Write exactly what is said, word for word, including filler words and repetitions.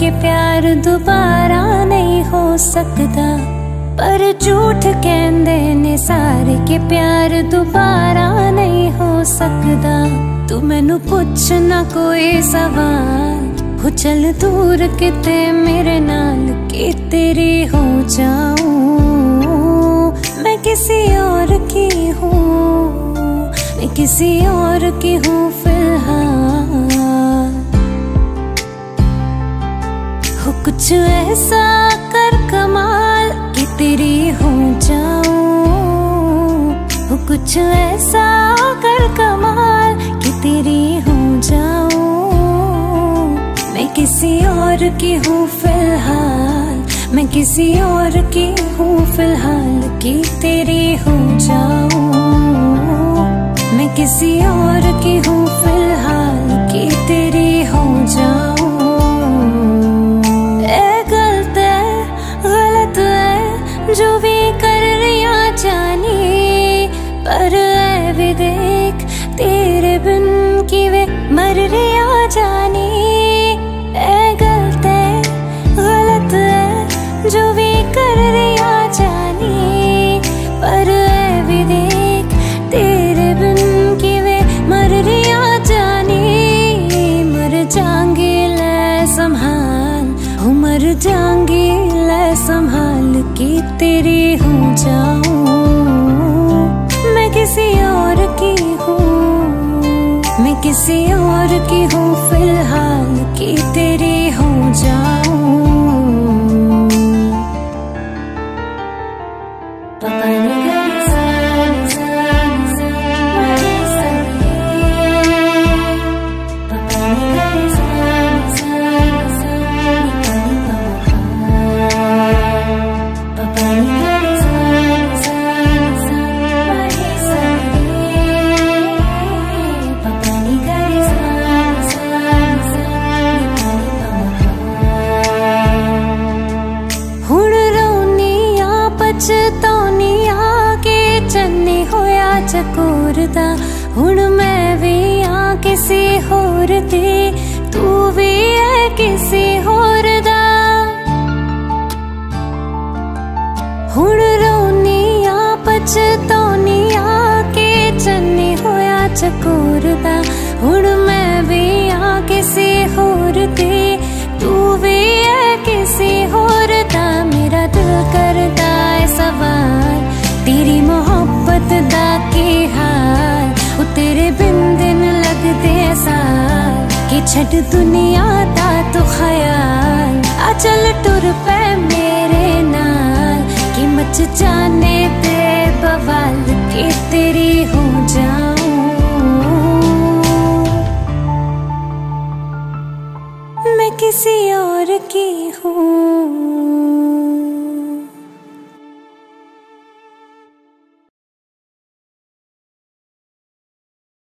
के प्यार दोबारा नहीं हो सकता, पर झूठ कहंदे ने सारे के प्यार दोबारा नहीं हो सकता। तू मैनू पुछ ना कोई सवाल, हो चल दूर किते मेरे नाल कि तेरी हो जाऊं। मैं किसी और की हूँ, मैं किसी और की हूँ फिलहाल। हो कुछ ऐसा कर कमाल कि तेरी हो जाऊं। हो कुछ ऐसा कर कमाल कि तेरी हो जाऊं। मैं किसी और की हूँ फिलहाल, मैं किसी और की हूँ फिलहाल कि तेरी हो जाऊं। मैं किसी और की हूँ फिलहाल कि तेरी हो जाऊं। जो भी कर रिया जानी, पर ऐ भी देख तेरे बिन की वे मर रिया जानी। ऐ गलत है गलत है जो भी कर रिया जानी, पर ऐ भी देख तेरे बिन की वे मर रिया जानी। मर जाऊंगी ले संभाल, हो मर जाऊंगी ले संभाल कि तेरी हो जाऊं। मैं किसी और की हूँ, मैं किसी और की हूँ फिलहाल कि तेरी हो जाऊं। चकोरदा हुण मैं भी आ किसी होर दी, तू भी है किसी होर दा। हुण रोनी आ पछतौनी आ के चन्नी होया चकोरदा। हुण मैं भी आ किसी होर दी, तू भी है किसी होर दा। मेरा दिल करदा है सवाल तेरी मोहब्बत दा की हाल। वो तेरे बिन दिन लगदे साल कि छड़ दुनिया दा तो ख्याल। आ चल टुर पे मेरे नाल कि मच जाने दे बवाल कि तेरी हो जाऊं। मैं किसी और की हूँ।